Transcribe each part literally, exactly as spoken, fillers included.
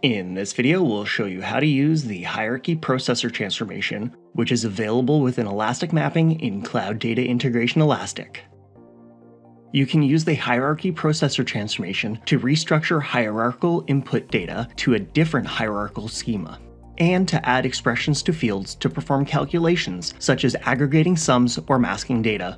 In this video, we'll show you how to use the hierarchy processor transformation, which is available within Elastic Mapping in Cloud Data Integration Elastic. You can use the hierarchy processor transformation to restructure hierarchical input data to a different hierarchical schema, and to add expressions to fields to perform calculations such as aggregating sums or masking data.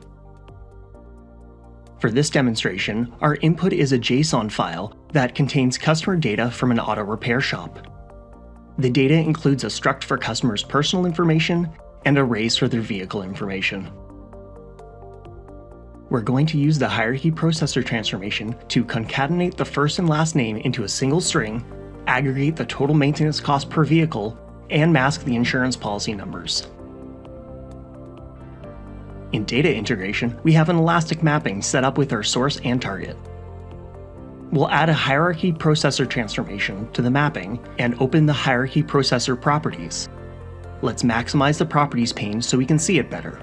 For this demonstration, our input is a JSON file that contains customer data from an auto repair shop. The data includes a struct for customers' personal information and arrays for their vehicle information. We're going to use the hierarchy processor transformation to concatenate the first and last name into a single string, aggregate the total maintenance cost per vehicle, and mask the insurance policy numbers. In data integration, we have an elastic mapping set up with our source and target. We'll add a hierarchy processor transformation to the mapping and open the hierarchy processor properties. Let's maximize the properties pane so we can see it better.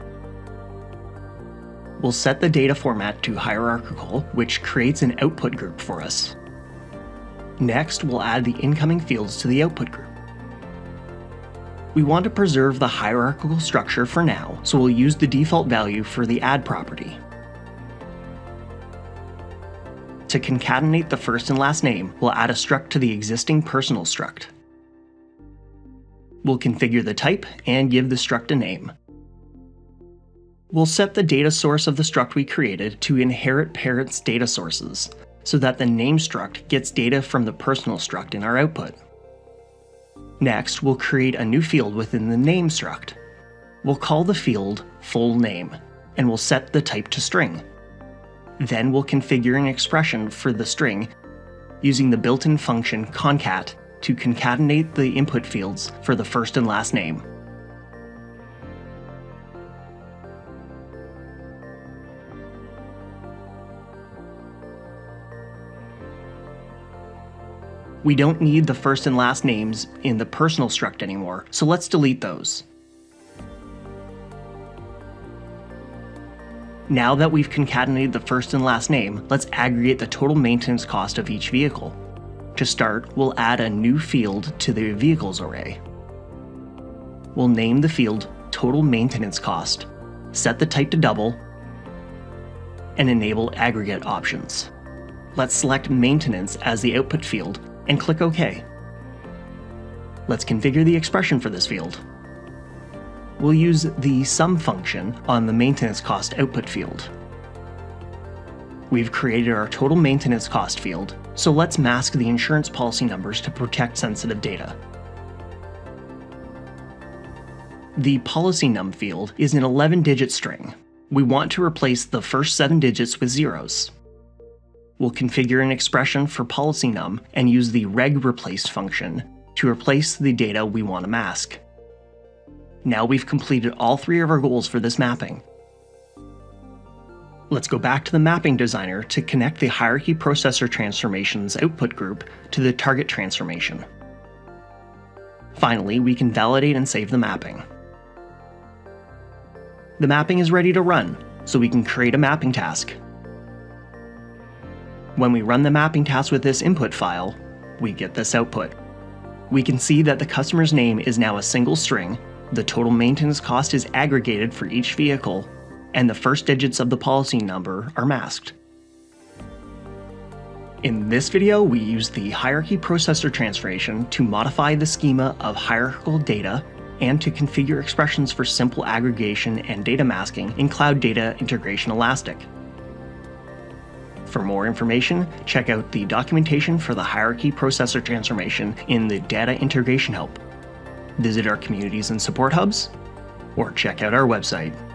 We'll set the data format to hierarchical, which creates an output group for us. Next, we'll add the incoming fields to the output group. We want to preserve the hierarchical structure for now, so we'll use the default value for the add property. To concatenate the first and last name, we'll add a struct to the existing personal struct. We'll configure the type and give the struct a name. We'll set the data source of the struct we created to inherit parents' data sources, so that the name struct gets data from the personal struct in our output. Next, we'll create a new field within the name struct. We'll call the field full name, and we'll set the type to string. Then we'll configure an expression for the string using the built-in function concat to concatenate the input fields for the first and last name. We don't need the first and last names in the personal struct anymore, so let's delete those. Now that we've concatenated the first and last name, let's aggregate the total maintenance cost of each vehicle. To start, we'll add a new field to the vehicles array. We'll name the field Total Maintenance Cost, set the type to double, and enable aggregate options. Let's select Maintenance as the output field and click OK. Let's configure the expression for this field. We'll use the sum function on the maintenance cost output field. We've created our total maintenance cost field, so let's mask the insurance policy numbers to protect sensitive data. The policy num field is an eleven digit string. We want to replace the first seven digits with zeros. We'll configure an expression for policy num and use the regReplace function to replace the data we want to mask. Now we've completed all three of our goals for this mapping. Let's go back to the mapping designer to connect the hierarchy processor transformation's output group to the target transformation. Finally, we can validate and save the mapping. The mapping is ready to run, so we can create a mapping task. When we run the mapping task with this input file, we get this output. We can see that the customer's name is now a single string, the total maintenance cost is aggregated for each vehicle, and the first digits of the policy number are masked. In this video, we use the hierarchy processor transformation to modify the schema of hierarchical data and to configure expressions for simple aggregation and data masking in Cloud Data Integration Elastic. For more information, check out the documentation for the hierarchy processor transformation in the Data Integration Help. Visit our communities and support hubs, or check out our website.